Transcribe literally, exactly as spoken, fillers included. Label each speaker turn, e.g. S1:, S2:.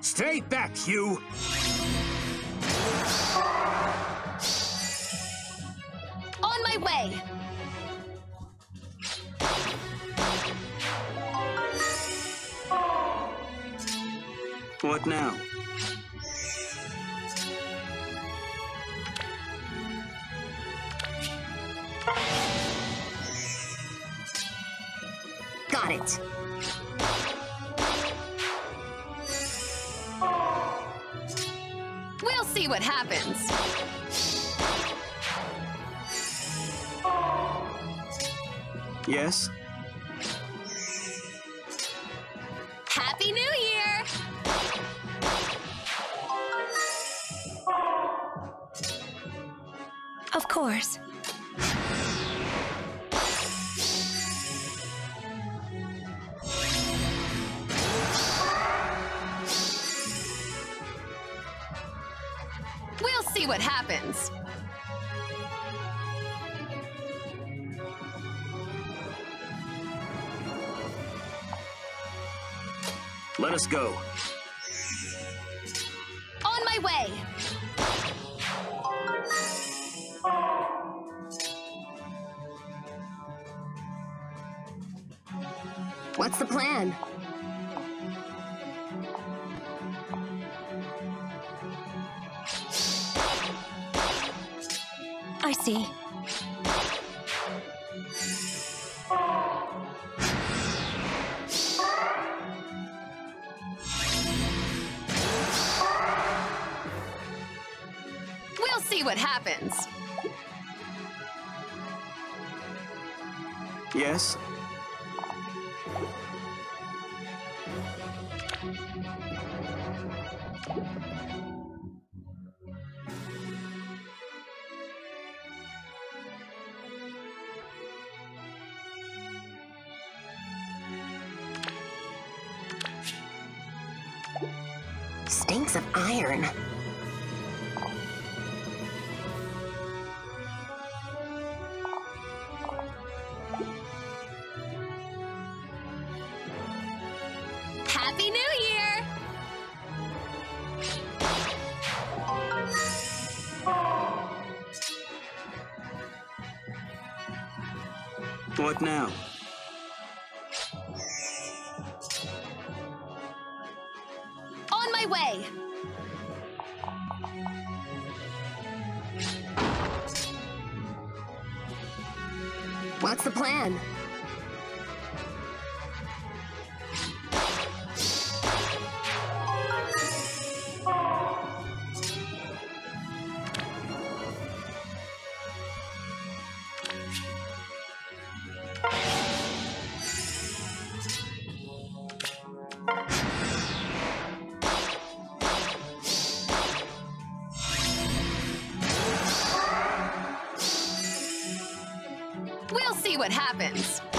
S1: Stay back, you!
S2: On my way!
S1: What now?
S2: Got it. We'll see what happens.
S1: Yes?
S2: Happy New Year! Of course. We'll see what happens.
S1: Let us go.
S2: On my way! What's the plan? I see. We'll see what happens.
S1: Yes?
S2: Stinks of iron. Happy New Year!
S1: What now?
S2: On my way! What's the plan? We'll see what happens.